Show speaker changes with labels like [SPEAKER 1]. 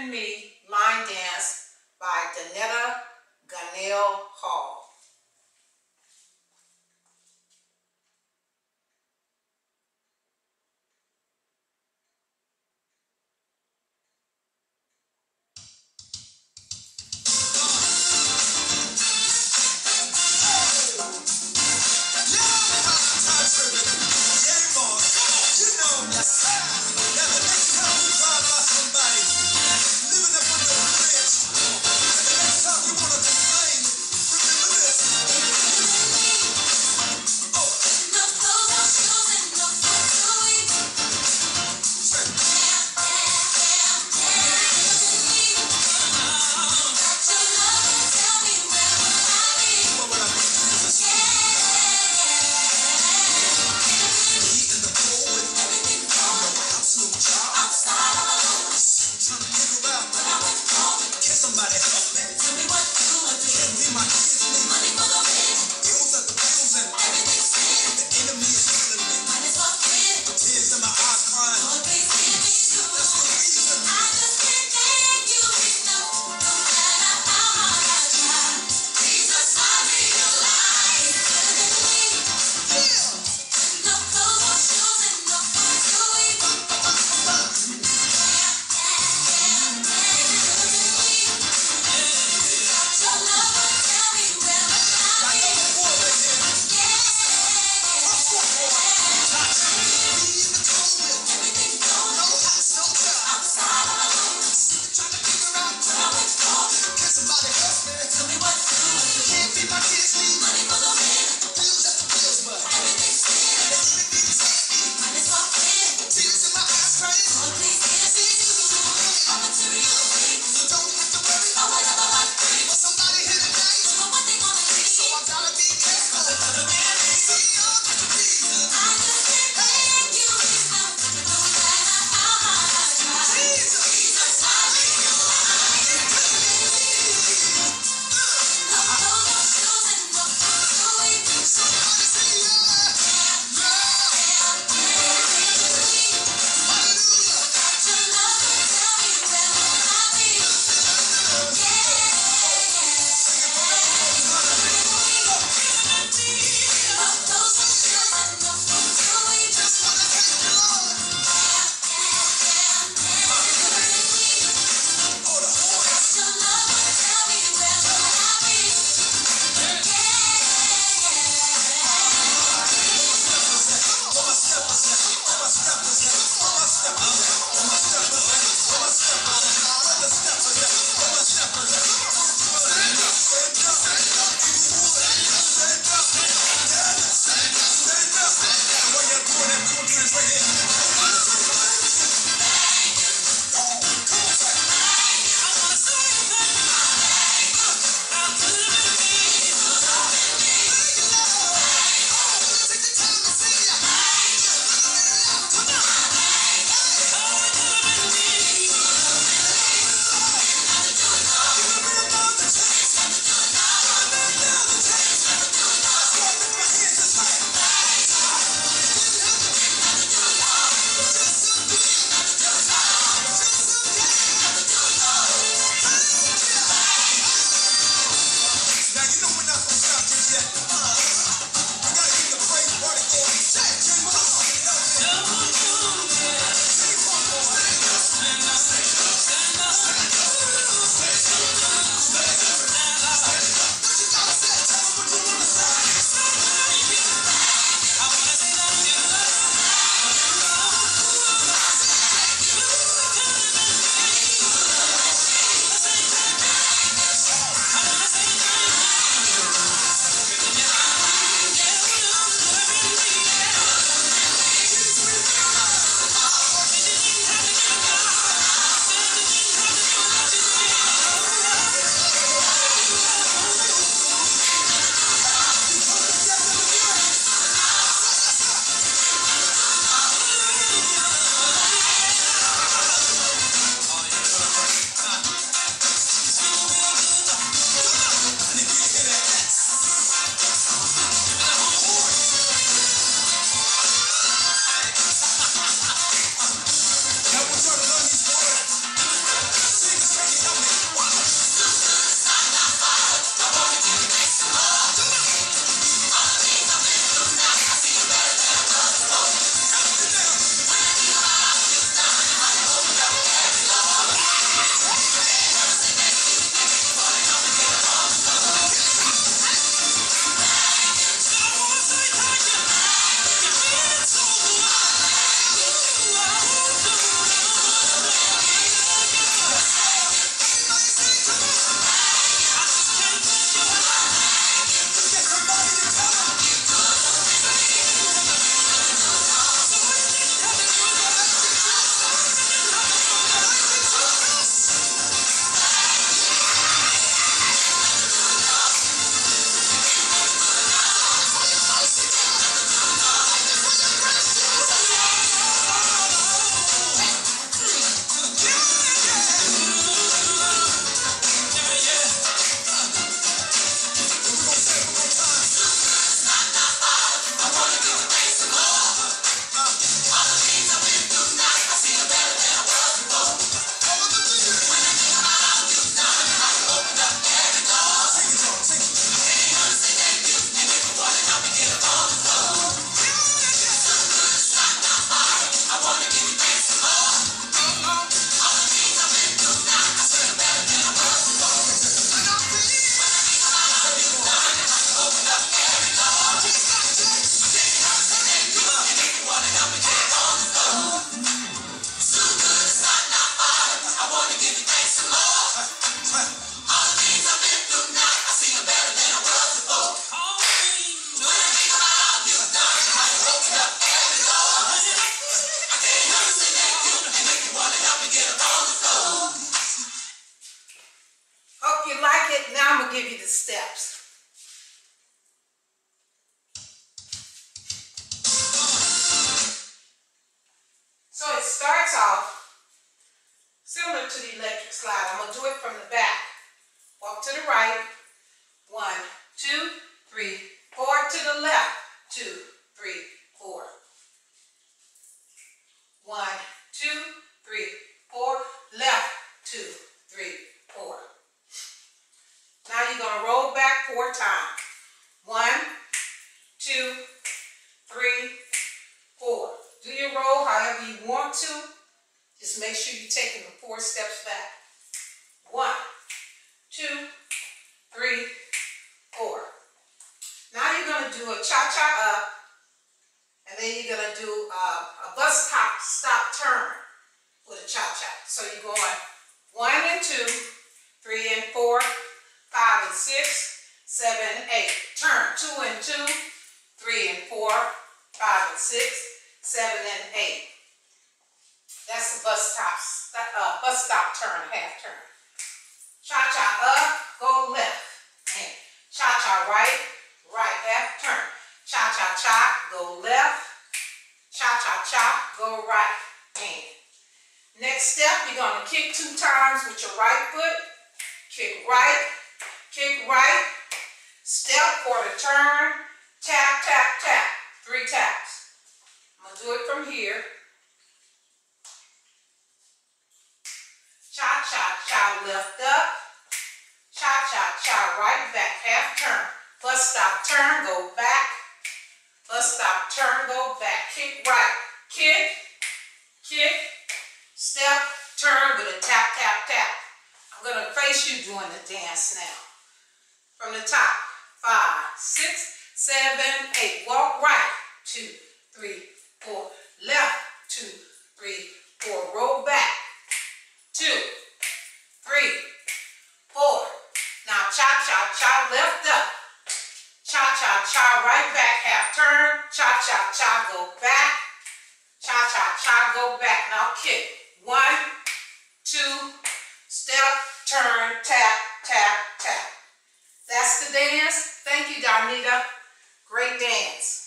[SPEAKER 1] and Me line dance by Danetta Gunell Hall. you roll however you want to. Just make sure you're taking the 4 steps back. 1, 2, 3, 4. Now you're going to do a cha-cha up, and then you're going to do a bus stop turn with a cha-cha. So you're going 1 and 2, 3 and 4, 5 and 6, 7 and 8. Turn 2 and 2, 3 and 4, 5 and 6, 7 and 8. That's the bus stop turn, half turn. Cha-cha up, go left. And cha-cha right, right, half turn. Cha-cha-cha, go left. Cha-cha-cha, go right. And next step, you're going to kick 2 times with your right foot. Kick right, step for the turn. Tap, tap, tap. 3 taps. I'm going to do it from here. Cha-cha-cha, left up. Cha-cha-cha, right back, half turn. Bus stop, turn, go back. Bus stop, turn, go back. Kick right. Kick, step, turn with a tap, tap, tap. I'm going to face you doing the dance now. From the top, 5, 6, 7, 8. Walk right. 2, 3, 4. Left. 2, 3, 4. Roll back. 2, 3, 4. Now cha-cha-cha, left up. Cha-cha-cha, right back, half turn. Cha-cha-cha, go back. Cha-cha-cha, go back. Now kick. 1, 2, step, turn, tap, tap, tap. That's the dance. Thank you, Darnita. Great dance.